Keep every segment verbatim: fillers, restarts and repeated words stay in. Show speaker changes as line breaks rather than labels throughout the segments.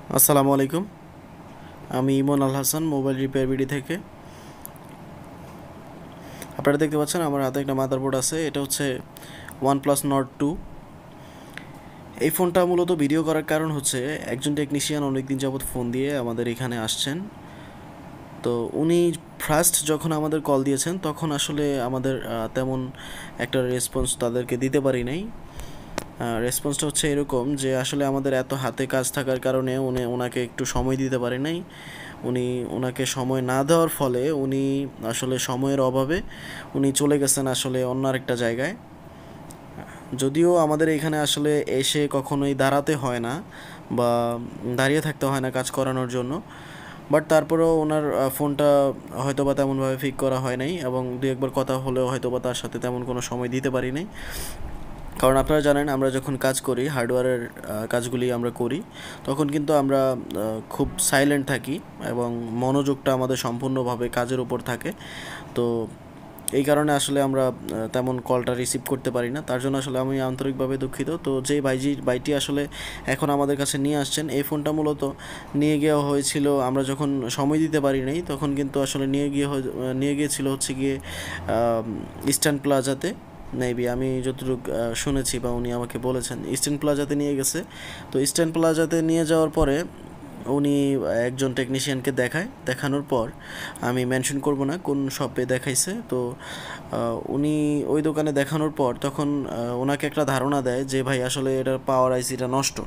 আসসালামু আলাইকুম। আমি Emon Al Hasan, mobile repair BD থেকে। আপনারা দেখতে পাচ্ছেন আমার হাতে একটা মাদারবোর্ড আছে। এটা হচ্ছে ওয়ানপ্লাস নট টু। এই ফোনটা মূলত ভিডিও করার কারণ হচ্ছে একজন টেকনিশিয়ান অনেক দিন যাবৎ ফোন দিয়ে আমাদের এখানে আসছেন। তো উনি ফার্স্ট যখন আমাদের কল দিয়েছেন তখন আসলে আমাদের আহ, তেমন একটা রেসপন্স তাদেরকে দিতে পারি নাই। রেসপন্সটা হচ্ছে এরকম যে আসলে আমাদের এত হাতে কাজ থাকার কারণে উনি ওনাকে একটু সময় দিতে পারে নাই। উনি ওনাকে সময় না দেওয়ার ফলে উনি আসলে সময়ের অভাবে উনি চলে গেছেন আসলে অন্য আরেকটা জায়গায়। যদিও আমাদের এখানে আসলে এসে কখনোই দাঁড়াতে হয় না বা দাঁড়িয়ে থাকতে হয় না কাজ করানোর জন্য, বাট তারপরেও ওনার আহ, ফোনটা হয়তোবা তেমনভাবে ফিক করা হয় নাই এবং দু একবার কথা হলেও হয়তোবা তার সাথে তেমন কোনো সময় দিতে পারি নাই। কারণ আপনারা জানেন আমরা যখন কাজ করি হার্ডওয়্যারের কাজগুলি আমরা করি তখন কিন্তু আমরা আহ, খুব সাইলেন্ট থাকি এবং মনোযোগটা আমাদের সম্পূর্ণভাবে কাজের উপর থাকে। তো এই কারণে আসলে আমরা আহ, তেমন কলটা রিসিভ করতে পারি না। তার জন্য আসলে আমি আন্তরিকভাবে দুঃখিত। তো যেই বাইজি বাইটি আসলে এখন আমাদের কাছে নিয়ে আসছেন, এই ফোনটা মূলত নিয়ে গিয়ে হয়েছিল আমরা যখন সময় দিতে পারি নাই তখন কিন্তু আসলে নিয়ে গিয়ে হয়ে- নিয়ে গিয়েছিল হচ্ছে গিয়ে ইস্টার্ন প্লাজাতে। মেবি আমি যতটুকু আহ, শুনেছি বা উনি আমাকে বলেছেন ইস্টার্ন প্লাজাতে নিয়ে গেছে। তো ইস্টার্ন প্লাজাতে নিয়ে যাওয়ার পরে উনি একজন টেকনিশিয়ানকে দেখায়। দেখানোর পর আমি মেনশন করব না কোন শপে দেখাইছে। তো আহ, উনি ওই দোকানে দেখানোর পর তখন আহ, ওনাকে একটা ধারণা দেয় যে ভাই আসলে এটার পাওয়ার আইসিটা নষ্ট,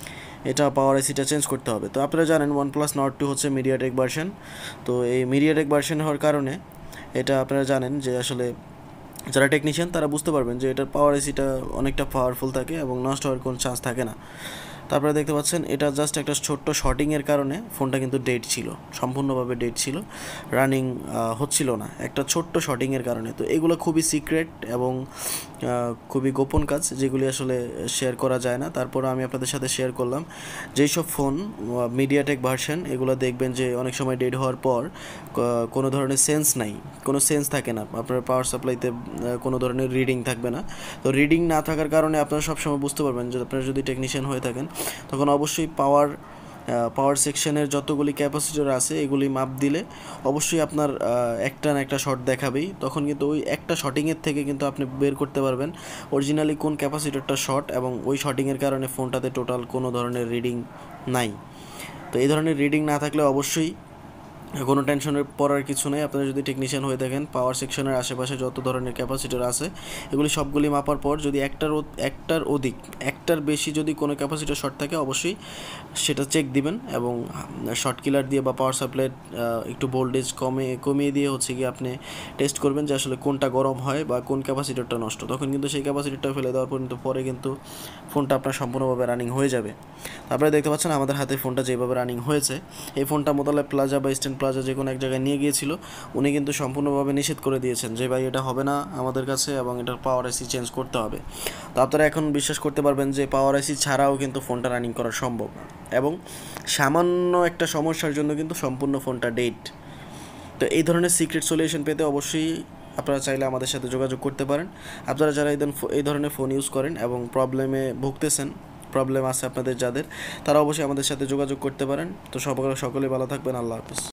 এটা পাওয়ার আইসিটা চেঞ্জ করতে হবে। তো আপনারা জানেন ওয়ানপ্লাস নট টু হচ্ছে মিডিয়াটেক ভার্সন। তো এই মিডিয়াটেক ভার্সন হওয়ার কারণে এটা আপনারা জানেন যে আসলে যারা টেকনিশিয়ান তারা বুঝতে পারবেন যে এটার পাওয়ার এসিটা অনেকটা পাওয়ারফুল থাকে এবং নষ্ট হওয়ার কোনো চান্স থাকে না। তারপরে দেখতে পাচ্ছেন এটা জাস্ট একটা ছোট্ট শর্টিংয়ের কারণে ফোনটা কিন্তু ডেড ছিল, সম্পূর্ণভাবে ডেড ছিল, রানিং হচ্ছিল না একটা ছোট্ট শর্টিংয়ের কারণে। তো এগুলো খুবই সিক্রেট এবং আহ, খুবই গোপন কাজ যেগুলি আসলে শেয়ার করা যায় না। তারপর আমি আপনাদের সাথে শেয়ার করলাম যেই সব ফোন মিডিয়াটেক ভার্সন এগুলো দেখবেন যে অনেক সময় ডেড হওয়ার পর ক- কোনো ধরনের সেন্স নাই, কোনো সেন্স থাকে না, আপনার পাওয়ার সাপ্লাইতে কোনো ধরনের রিডিং থাকবে না। তো রিডিং না থাকার কারণে আপনারা সবসময় বুঝতে পারবেন যে আপনারা যদি টেকনিশিয়ান হয়ে থাকেন তখন অবশ্যই পাওয়ার পাওয়ার সেকশনের যতগুলি ক্যাপাসিটর আছে এগুলি মাপ দিলে অবশ্যই আপনার আহ, একটা না একটা শর্ট দেখাবেই। তখন কিন্তু ওই একটা শর্টিংয়ের থেকে কিন্তু আপনি বের করতে পারবেন অরিজিনালি কোন ক্যাপাসিটরটা শর্ট এবং ওই শর্টিংয়ের কারণে ফোনটাতে টোটাল কোনো ধরনের রিডিং নাই। তো এই ধরনের রিডিং না থাকলে অবশ্যই কোনো টেনশনের পড়ার কিছু নেই। আপনারা যদি টেকনিশিয়ান হয়ে থাকেন পাওয়ার সেকশনের আশেপাশে যত ধরনের ক্যাপাসিটর আছে এগুলি সবগুলি মাপার পর যদি একটার ও- একটার অধিক একটার বেশি যদি কোনো ক্যাপাসিটর শর্ট থাকে অবশ্যই সেটা চেক দিবেন এবং শর্ট কিলার দিয়ে বা পাওয়ার সাপ্লাই একটু ভোল্টেজ কমে কমিয়ে দিয়ে হচ্ছে কি আপনি টেস্ট করবেন যে আসলে কোনটা গরম হয় বা কোন ক্যাপাসিটরটা নষ্ট। তখন কিন্তু সেই ক্যাপাসিটরটা ফেলে দেওয়ার পর কিন্তু পরে কিন্তু ফোনটা আপনার সম্পূর্ণভাবে রানিং হয়ে যাবে। তারপরে দেখতে পাচ্ছেন আমাদের হাতে ফোনটা যেভাবে রানিং হয়েছে। এই ফোনটা মোতালে প্লাজা বা ইস্টার্ন প্লাজা যে কোনো এক জায়গায় নিয়ে গিয়েছিল, উনি কিন্তু সম্পূর্ণভাবে নিষেধ করে দিয়েছেন যে ভাই এটা হবে না আমাদের কাছে এবং এটার পাওয়ার আইসি চেঞ্জ করতে হবে। তো আপনারা এখন বিশ্বাস করতে পারবেন যে পাওয়ার আইসি ছাড়াও কিন্তু ফোনটা রানিং করা সম্ভব এবং সামান্য একটা সমস্যার জন্য কিন্তু সম্পূর্ণ ফোনটা ডেড। তো এই ধরনের সিক্রেট সলিউশন পেতে অবশ্যই আপনারা চাইলে আমাদের সাথে যোগাযোগ করতে পারেন। আপনারা যারা এই ধরনের এই ধরনের ফোন ইউজ করেন এবং প্রবলেমে ভুগতেছেন, প্রবলেম আছে আপনাদের যাদের, তারা অবশ্যই আমাদের সাথে যোগাযোগ করতে পারেন। তো সকলে সকলে ভালো থাকবেন। আল্লাহ হাফিজ।